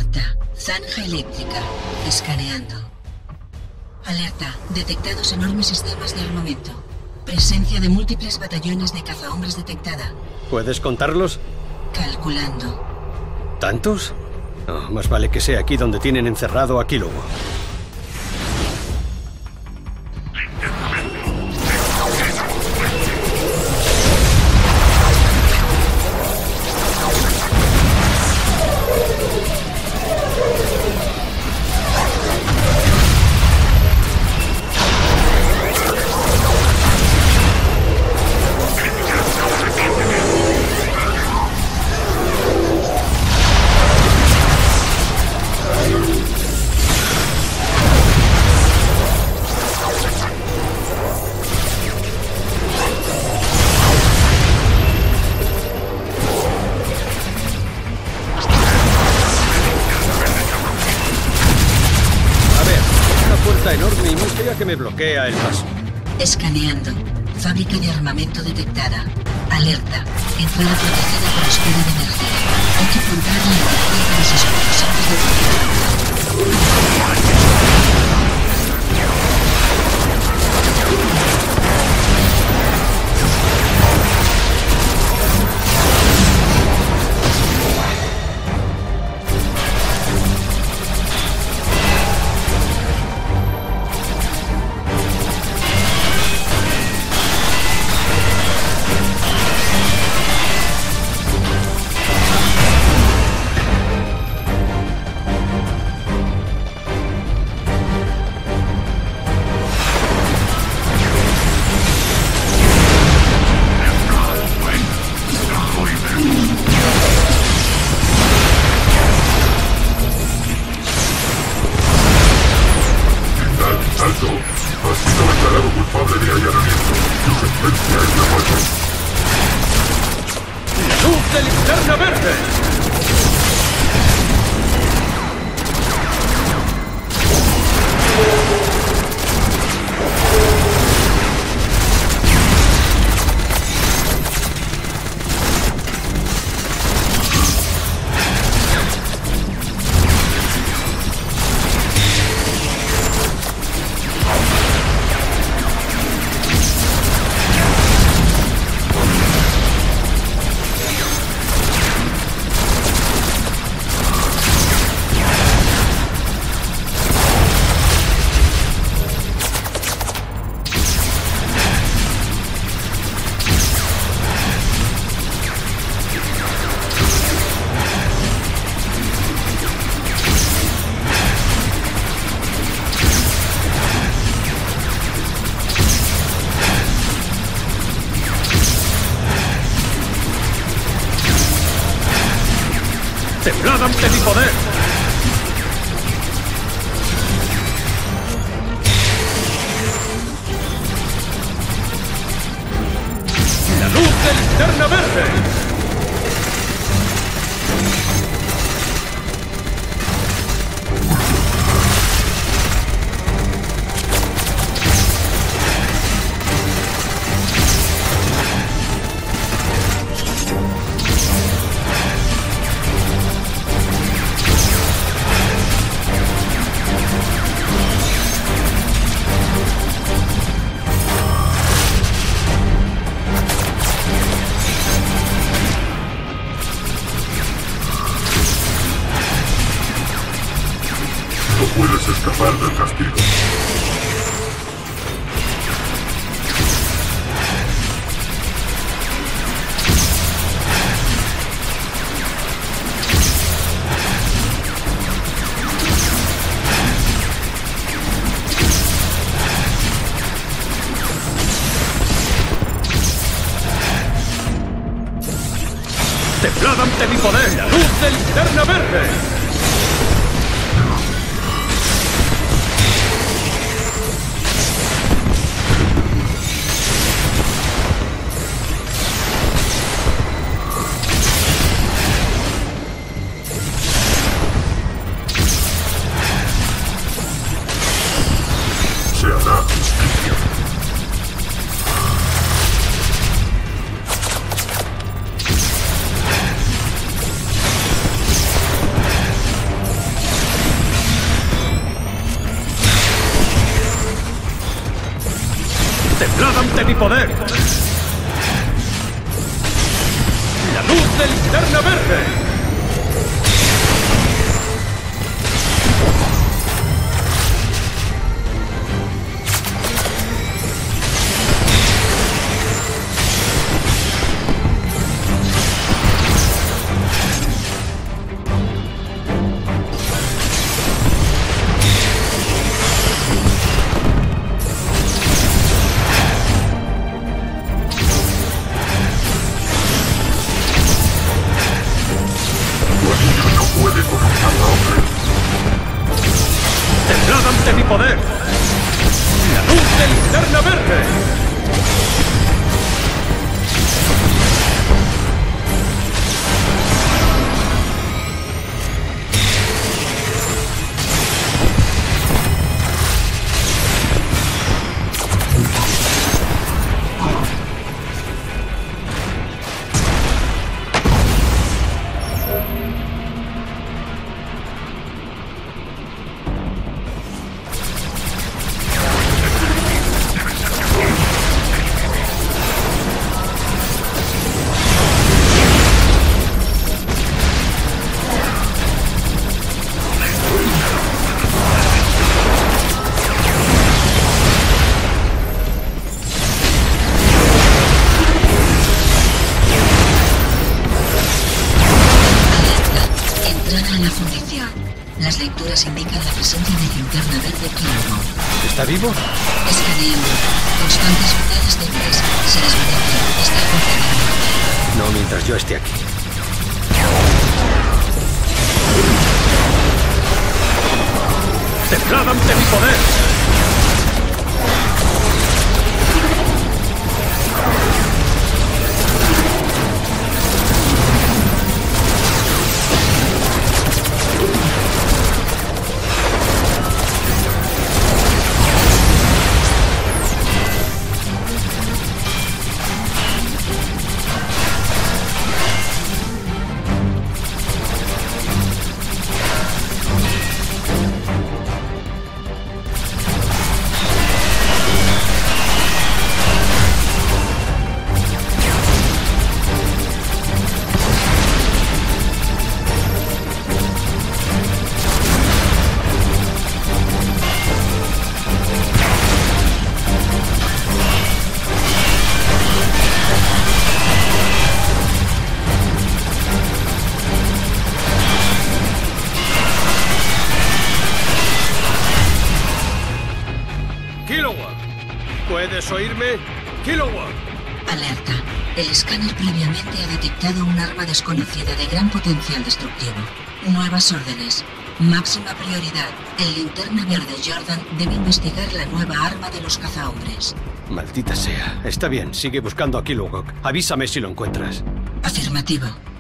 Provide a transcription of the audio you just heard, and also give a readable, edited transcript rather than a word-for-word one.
Alerta. Zanja eléctrica. Escaneando. Alerta. Detectados enormes sistemas de armamento. Presencia de múltiples batallones de cazahombres detectada. ¿Puedes contarlos? Calculando. ¿Tantos? No, más vale que sea aquí donde tienen encerrado a Kilowog. Enorme y muy fea que me bloquea el paso. Escaneando. Fábrica de armamento detectada. Alerta. Entrada protegida por escudo de energía. Hay que contar la energía de los escudos antes de funcionar. ¡Temblad ante mi poder! ¡La luz de linterna verde! Puedes escapar del castigo. ¡Temblad ante mi poder! ¡La luz de linterna verde! Se hará justicia. ¡Temblad ante mi poder! ¡La luz de linterna verde! ¡Temblad ante mi poder! ¡La luz de linterna verde! En la fundición, las lecturas indican la presencia de linterna verde Kilowog. ¿Está vivo? Escaneando. Constantes vitales débiles. Se desvanece. Está congelado. No mientras yo esté aquí. ¡Temblad ante mi poder! ¡Kilowog! ¿Puedes oírme? ¡Kilowog! Alerta. El escáner previamente ha detectado un arma desconocida de gran potencial destructivo. Nuevas órdenes. Máxima prioridad. El linterna verde Jordan debe investigar la nueva arma de los cazahombres. Maldita sea. Está bien, sigue buscando a Kilowog. Avísame si lo encuentras. Afirmativo.